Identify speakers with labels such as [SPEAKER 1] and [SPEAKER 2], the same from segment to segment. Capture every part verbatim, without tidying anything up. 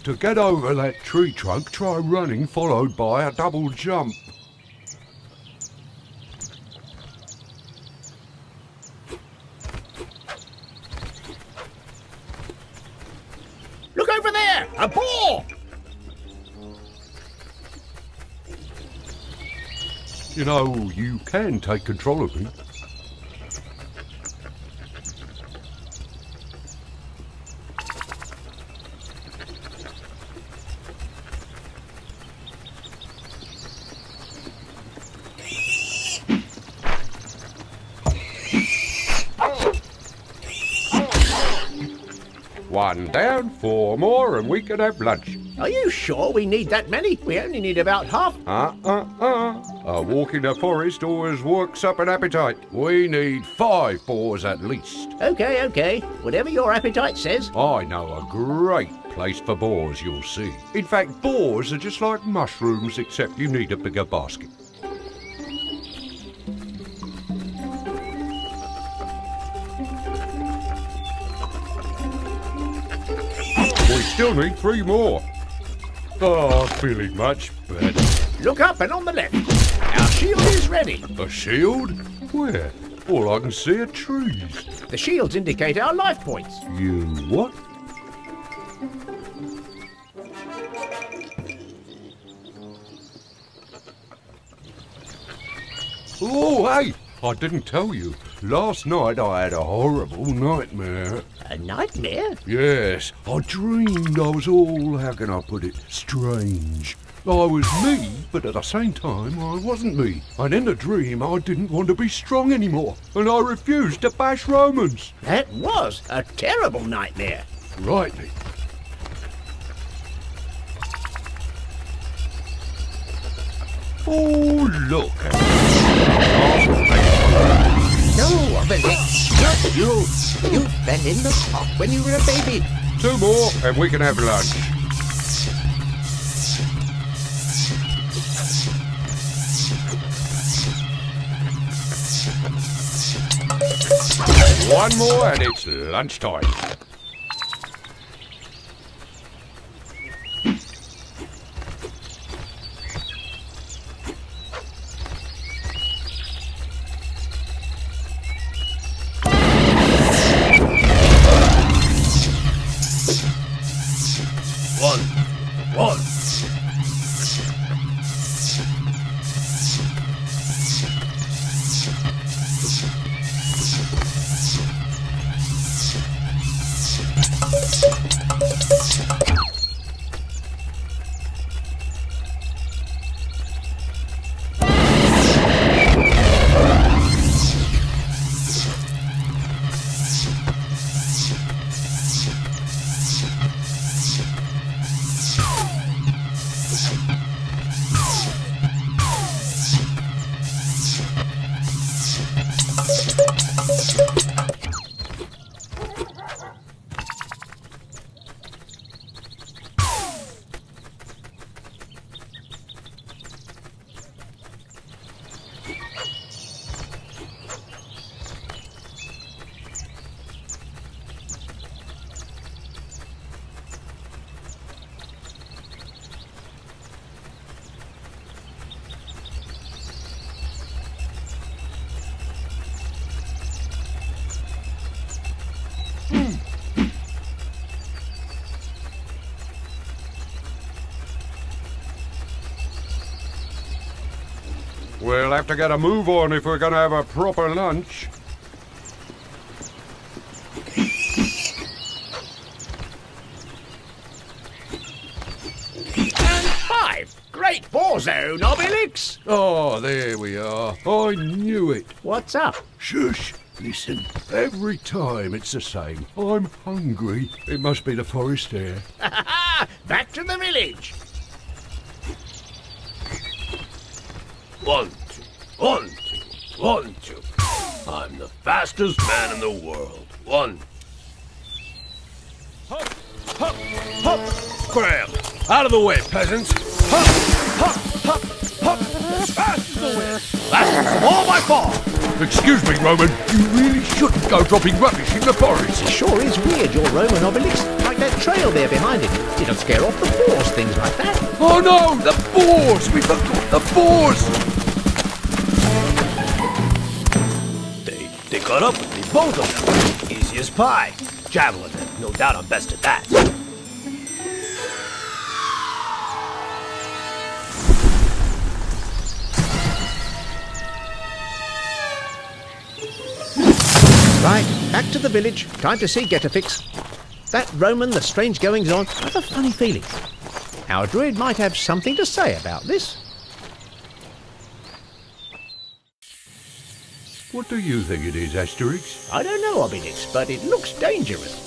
[SPEAKER 1] To get over that tree trunk, try running followed by a double jump.
[SPEAKER 2] Look over there! A boar!
[SPEAKER 1] You know, you can take control of me. One down, four more, and we can have lunch.
[SPEAKER 2] Are you sure we need that many? We only need about half.
[SPEAKER 1] Uh-uh-uh. A walk in the forest always works up an appetite. We need five boars at least.
[SPEAKER 2] Okay, okay. Whatever your appetite says.
[SPEAKER 1] I know a great place for boars, you'll see. In fact, boars are just like mushrooms, except you need a bigger basket. We still need three more. Oh, feeling much better.
[SPEAKER 2] Look up and on the left. Our shield is ready.
[SPEAKER 1] A shield? Where? All I can see are trees.
[SPEAKER 2] The shields indicate our life points.
[SPEAKER 1] You what? Oh, hey! I didn't tell you. Last night I had a horrible nightmare.
[SPEAKER 2] A nightmare?
[SPEAKER 1] Yes, I dreamed I was all, how can I put it, strange. I was me, but at the same time I wasn't me. And in the dream I didn't want to be strong anymore, and I refused to bash Romans.
[SPEAKER 2] That was a terrible nightmare.
[SPEAKER 1] Rightly. Oh, look.
[SPEAKER 2] No, Obelix, not you. You fell in the pot when you were a baby.
[SPEAKER 1] Two more and we can have lunch. One more and it's lunchtime.
[SPEAKER 2] One, one.
[SPEAKER 1] We'll have to get a move on if we're going to have a proper lunch.
[SPEAKER 2] And five. Great ball zone, Obelix.
[SPEAKER 1] Oh, there we are. I knew it.
[SPEAKER 2] What's up?
[SPEAKER 1] Shush. Listen, every time it's the same. I'm hungry. It must be the forest air.
[SPEAKER 2] Back to the village.
[SPEAKER 3] One, two, one, two, one, two. I'm the fastest man in the world. One. Hop, hop, hop. Scram. Out of the way, peasants. Hop, hop, hop, hop. As fast as That's all my fault!
[SPEAKER 1] Excuse me, Roman. You really shouldn't go dropping rubbish in the forest.
[SPEAKER 2] It sure is weird, your Roman Obelix. Like that trail there behind it. It'll scare off the boars, things like that.
[SPEAKER 1] Oh no, the boars! We forgot the boars!
[SPEAKER 3] They, they got up with me, both of them. Easy as pie. Javelin, no doubt I'm best at that.
[SPEAKER 2] Right, back to the village. Time to see Getafix. That Roman, the strange goings-on, I have a funny feeling. Our druid might have something to say about this.
[SPEAKER 1] What do you think it is, Asterix?
[SPEAKER 2] I don't know, Obelix, but it looks dangerous.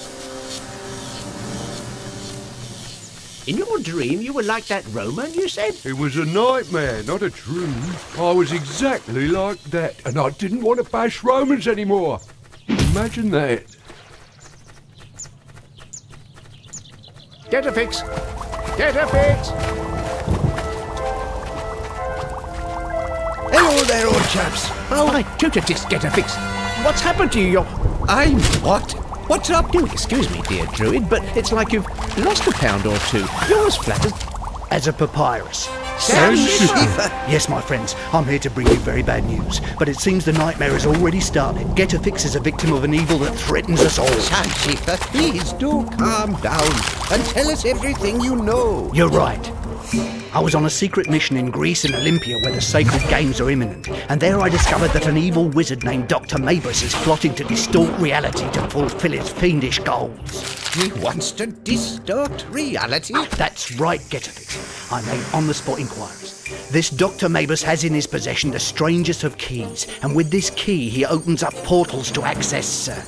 [SPEAKER 2] In your dream, you were like that Roman, you said?
[SPEAKER 1] It was a nightmare, not a dream. I was exactly like that, and I didn't want to bash Romans anymore. Imagine that.
[SPEAKER 2] Getafix! Getafix!
[SPEAKER 4] Hello there, old chaps.
[SPEAKER 2] Oh, my Julius Getafix! What's happened to you? You're...
[SPEAKER 4] I'm what? What's up?
[SPEAKER 2] Do excuse me, dear druid, but it's like you've lost a pound or two. You're as flat as...
[SPEAKER 5] As a papyrus.
[SPEAKER 4] Sam
[SPEAKER 5] Schiffer. Yes, my friends, I'm here to bring you very bad news. But it seems the nightmare has already started. Getafix is a victim of an evil that threatens us all.
[SPEAKER 4] Sam Schiffer, please do calm down and tell us everything you know.
[SPEAKER 5] You're right. I was on a secret mission in Greece and Olympia where the sacred games are imminent, and there I discovered that an evil wizard named Doctor Mabus is plotting to distort reality to fulfill his fiendish goals.
[SPEAKER 4] He wants to distort reality?
[SPEAKER 5] That's right, Getafix. I made on-the-spot inquiries. This Doctor Mabus has in his possession the strangest of keys, and with this key he opens up portals to access uh,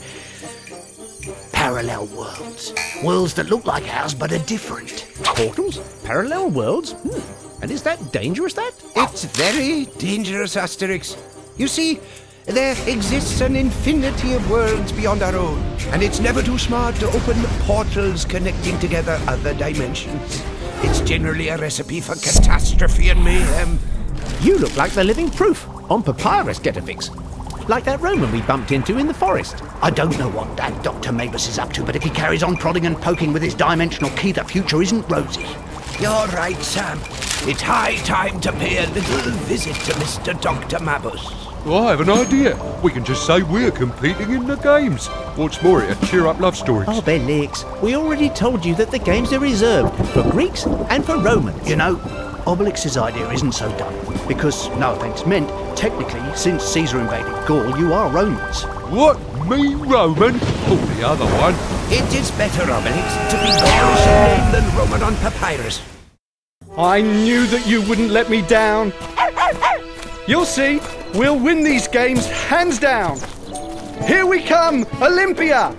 [SPEAKER 5] parallel worlds. Worlds that look like ours but are different.
[SPEAKER 2] Portals? Parallel worlds? Hmm. And is that dangerous, that?
[SPEAKER 4] It's very dangerous, Asterix. You see, there exists an infinity of worlds beyond our own, and it's never too smart to open portals connecting together other dimensions. It's generally a recipe for catastrophe and mayhem.
[SPEAKER 2] You look like the living proof on papyrus, Getafix. Like that Roman we bumped into in the forest.
[SPEAKER 5] I don't know what that Doctor Mabus is up to, but if he carries on prodding and poking with his dimensional key, the future isn't rosy.
[SPEAKER 4] You're right, Sam. It's high time to pay a little visit to Mister Doctor Mabus.
[SPEAKER 1] Well, I have an idea. We can just say we're competing in the games. What's more, it'll cheer up love stories.
[SPEAKER 2] Obelix, we already told you that the games are reserved for Greeks and for Romans.
[SPEAKER 5] You know, Obelix's idea isn't so dumb, because, no offence meant, technically, since Caesar invaded Gaul, you are Romans.
[SPEAKER 1] What? Me, Roman? Oh, the other one.
[SPEAKER 4] It is better, Obelix, to be Gaulish in name than Roman on papyrus.
[SPEAKER 6] I knew that you wouldn't let me down. You'll see, we'll win these games hands down. Here we come, Olympia!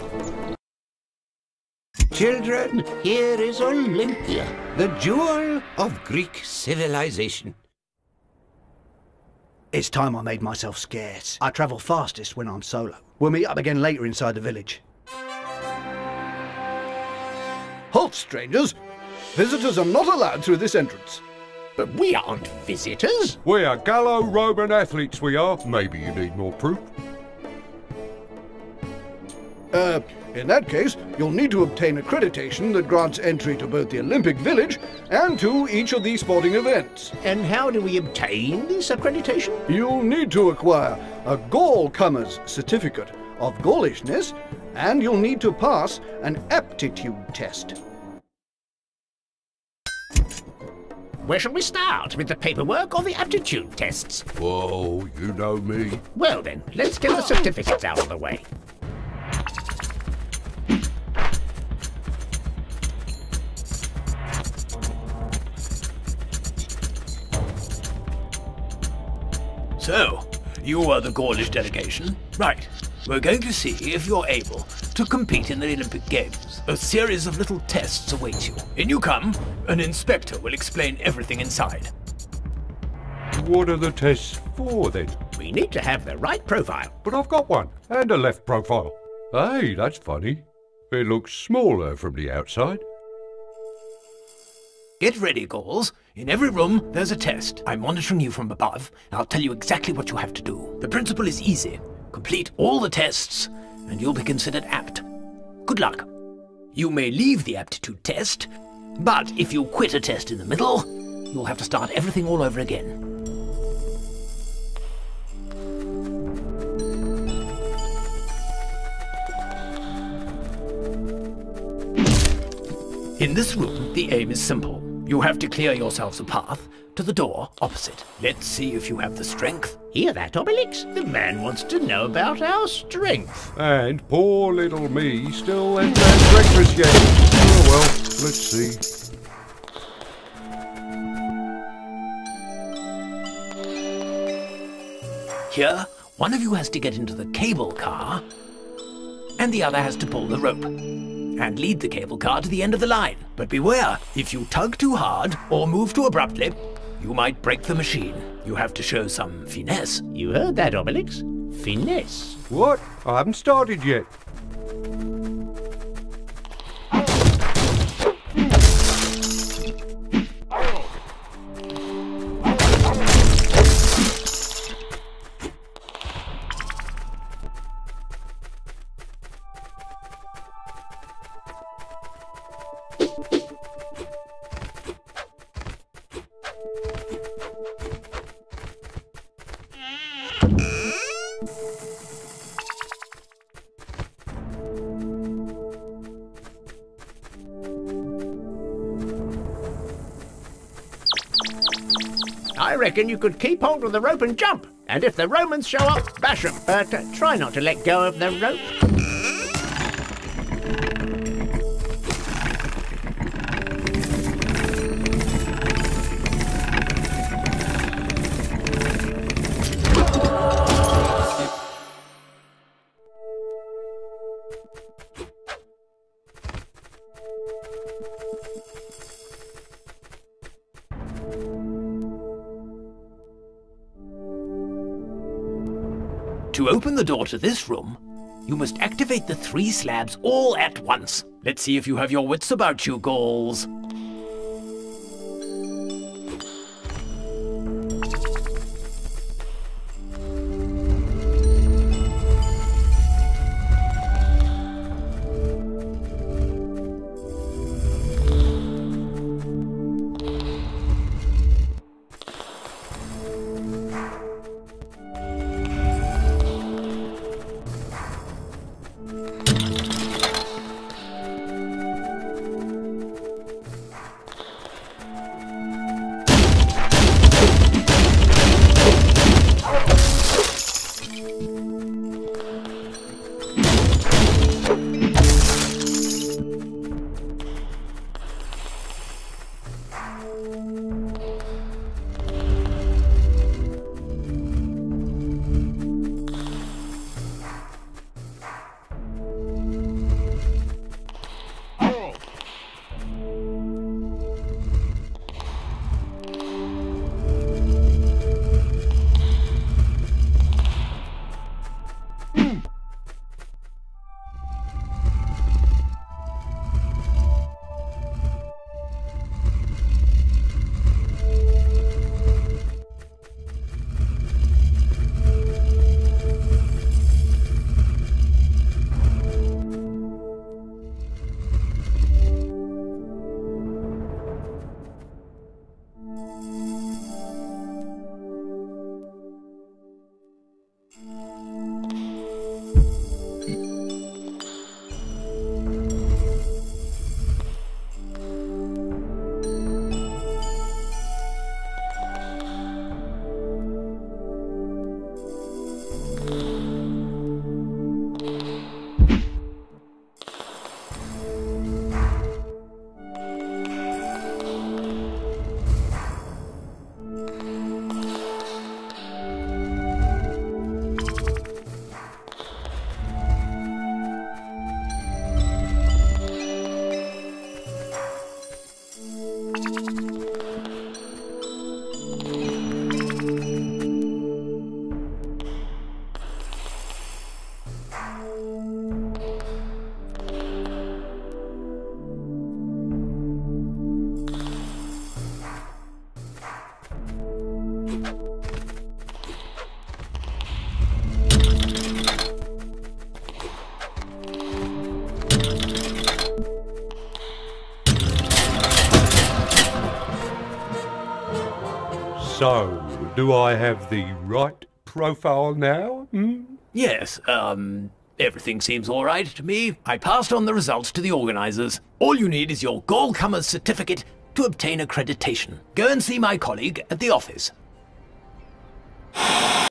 [SPEAKER 4] Children, here is Olympia, the jewel of Greek civilization.
[SPEAKER 5] It's time I made myself scarce. I travel fastest when I'm solo. We'll meet up again later inside the village.
[SPEAKER 6] Halt, strangers! Visitors are not allowed through this entrance.
[SPEAKER 2] But we aren't visitors.
[SPEAKER 1] We are Gallo-Roman athletes, we are. Maybe you need more proof.
[SPEAKER 6] Uh, in that case, you'll need to obtain accreditation that grants entry to both the Olympic Village and to each of these sporting events.
[SPEAKER 2] And how do we obtain this accreditation?
[SPEAKER 6] You'll need to acquire a Gaul-comer's certificate of Gaulishness, and you'll need to pass an aptitude test.
[SPEAKER 2] Where shall we start? With the paperwork or the aptitude tests?
[SPEAKER 1] Whoa, you know me.
[SPEAKER 2] Well then, let's get the certificates out of the way.
[SPEAKER 3] So, you are the Gaulish delegation? Right. We're going to see if you're able to compete in the Olympic Games. A series of little tests await you. In you come, an inspector will explain everything inside.
[SPEAKER 1] What are the tests for, then?
[SPEAKER 2] We need to have the right profile.
[SPEAKER 1] But I've got one, and a left profile. Hey, that's funny. It looks smaller from the outside.
[SPEAKER 3] Get ready, Gauls. In every room, there's a test. I'm monitoring you from above, and I'll tell you exactly what you have to do. The principle is easy. Complete all the tests, and you'll be considered apt. Good luck. You may leave the aptitude test, but if you quit a test in the middle, you'll have to start everything all over again. In this room, the aim is simple. You have to clear yourselves a path to the door opposite. Let's see if you have the strength.
[SPEAKER 2] Hear that, Obelix? The man wants to know about our strength.
[SPEAKER 1] And poor little me still hasn't had breakfast yet. Oh well, let's see.
[SPEAKER 3] Here, one of you has to get into the cable car, and the other has to pull the rope, and lead the cable car to the end of the line. But beware, if you tug too hard or move too abruptly, you might break the machine. You have to show some finesse.
[SPEAKER 2] You heard that, Obelix? Finesse.
[SPEAKER 1] What? I haven't started yet.
[SPEAKER 2] I reckon you could keep hold of the rope and jump. And if the Romans show up, bash them. But uh, try not to let go of the rope.
[SPEAKER 3] To open the door to this room, you must activate the three slabs all at once. Let's see if you have your wits about you, Gauls.
[SPEAKER 1] So, do I have the right profile now? Hmm?
[SPEAKER 3] Yes, um, everything seems all right to me. I passed on the results to the organizers. All you need is your Gallcomer's certificate to obtain accreditation. Go and see my colleague at the office.